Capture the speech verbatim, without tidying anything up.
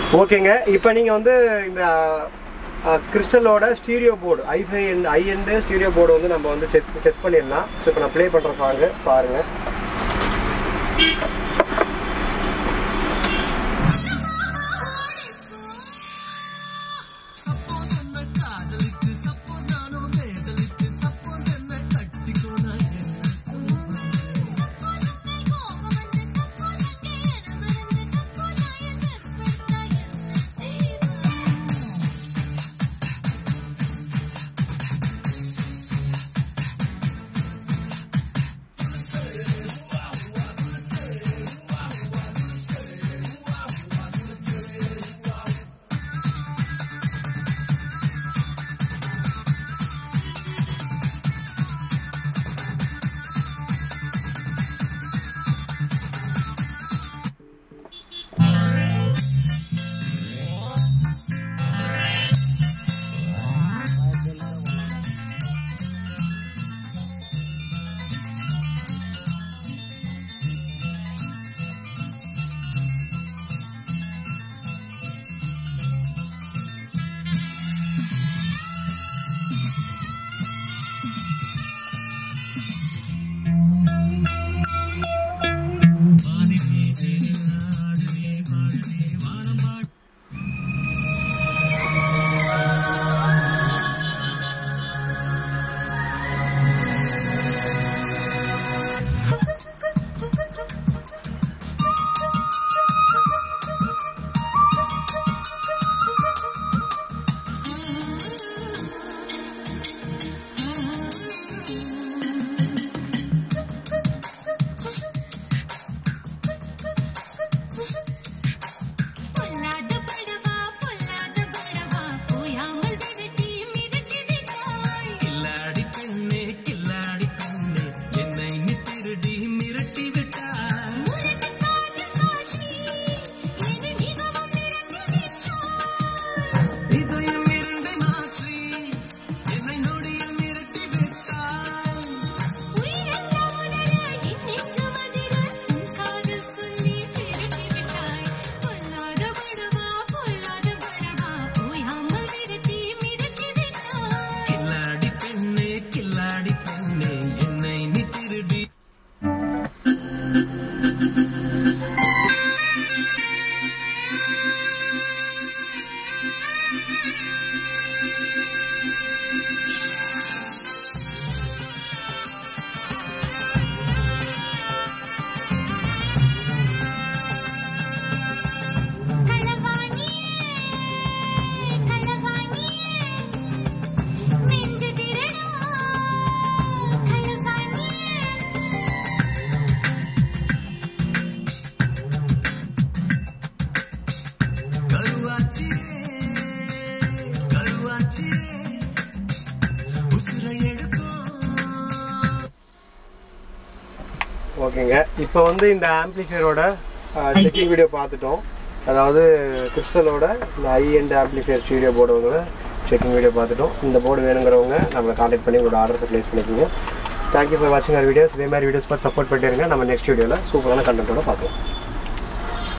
ஓகேங்க. இப்போ நீங்கள் வந்து இந்த கிறிஸ்டலோட stereo board hifi and high end stereo board வந்து நம்ம வந்து டெஸ்ட் டெஸ்ட் பண்ணிடலாம். ஸோ இப்போ நான் ப்ளே பண்ணுற சாங்கு பாருங்கள். ஓகேங்க. இப்போ வந்து இந்த ஆம்பிளிஃபையரோட செக்கிங் வீடியோ பார்த்துட்டோம். அதாவது கிறிஸ்டலோட இந்த ஐ அண்ட் ஆம்பிளிஃபையர் ஸ்டீரியோ போர்டோட செக்கிங் வீடியோ பார்த்துட்டோம். இந்த போர்டு வேணுங்கிறவங்க நம்மளை கான்டாக்ட் பண்ணி உங்களோட ஆர்டர்ஸை ப்ளேஸ் பண்ணிக்கோங்க. தேங்க்யூ ஃபார் வாட்சிங் அவர் வீடியோஸ். இதே மாதிரி வீடியோஸ் பார்த்து சப்போர்ட் பண்ணிட்டு இருங்க. நம்ம நெக்ஸ்ட் வீடியோவில் சூப்பரான கண்டென்ட்டோட பார்க்கலாம்.